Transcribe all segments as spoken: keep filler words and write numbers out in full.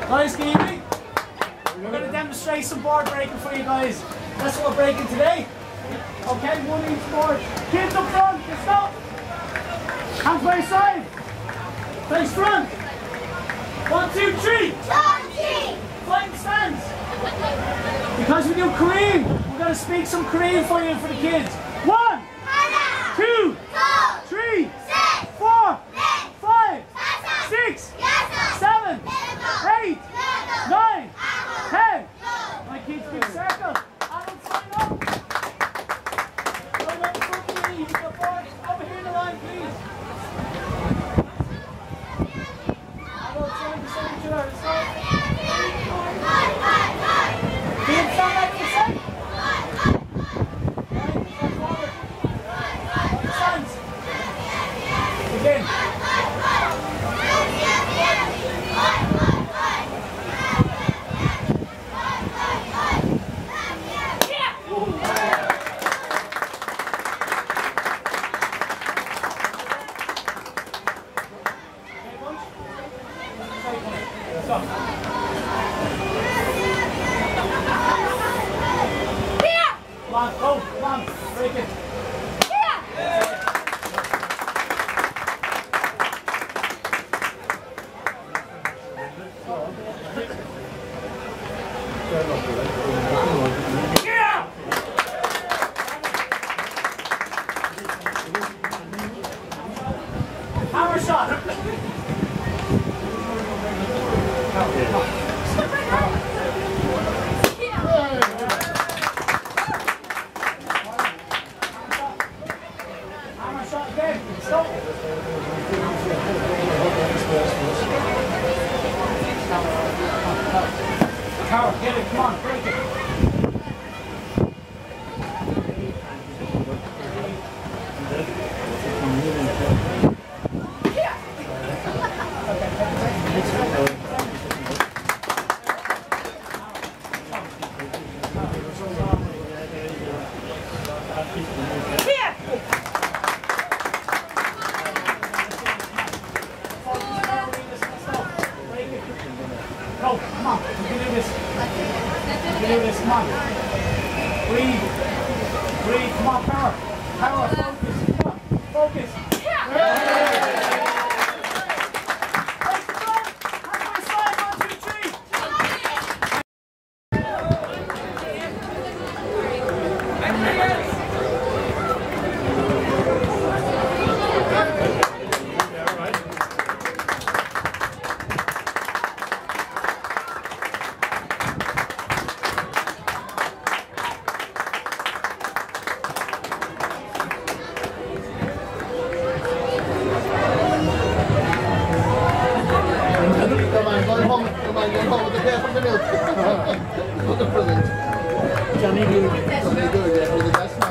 Guys, can you hear me? We're going to demonstrate some board breaking for you guys. That's what we're breaking today. Okay, one each board. Kids up front, let's go. Hands by your side. Face front. One, two, three. Flying stands. Because we do Korean, we're going to speak some Korean for you for the kids. One, two, three, four, five, six, seven, eight, nine, ten. My kids, big circle. Adults, sign up. Sign up in front of me. You've got boards. Over here in the line, please. Adults, sign beside each other. Let's go. Kids, stand back to the side. Stands. Again. Come on, go, come on, break it. Yeah! Hammer shot. Hammer shot again. Stop. Tower, get it, come on, break it. Go, come on, you can do this. You can do this, come on. Breathe. Breathe, come on, power. Power, focus, come on, focus. Yeah. Face the front, hands by side, one, two, three. Johnny Good. Johnny Good, yeah, the best man.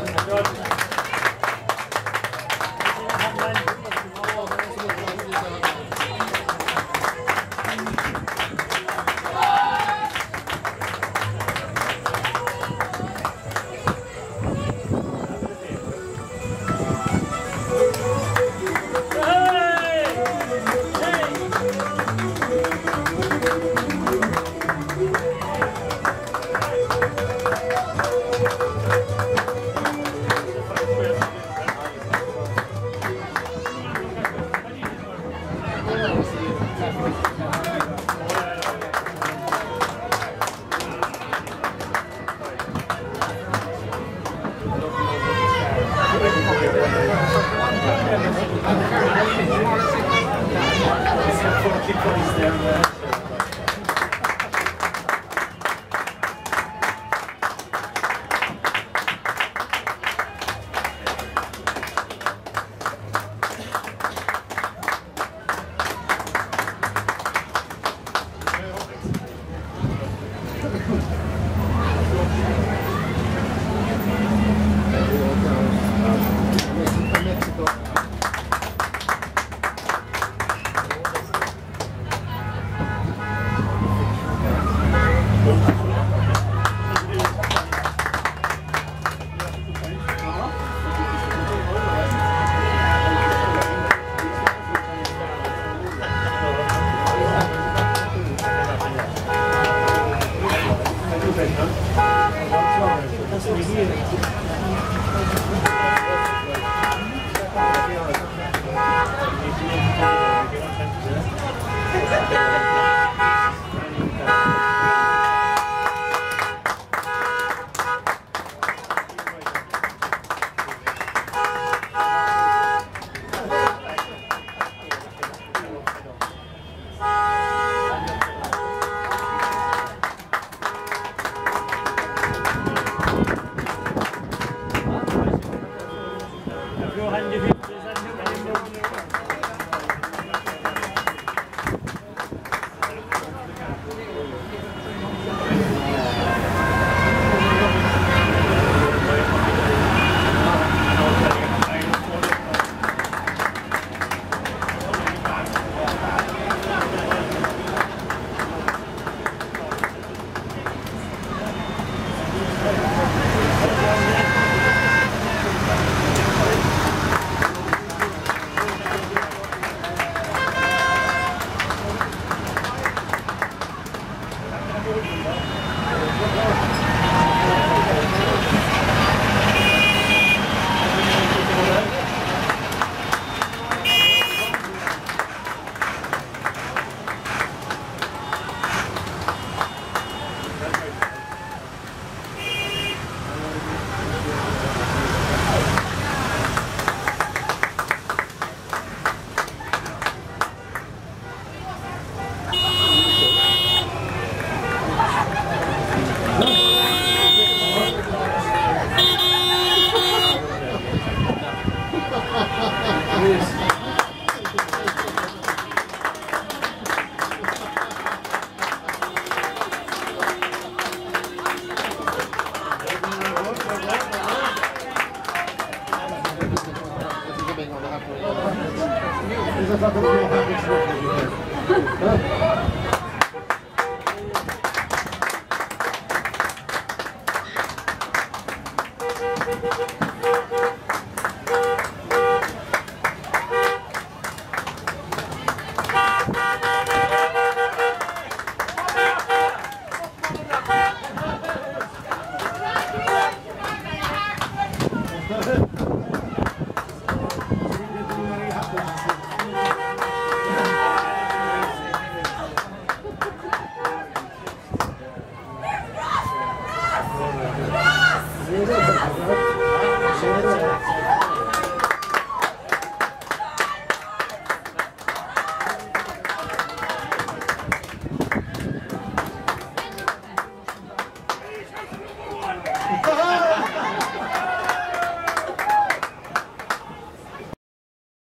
Yes.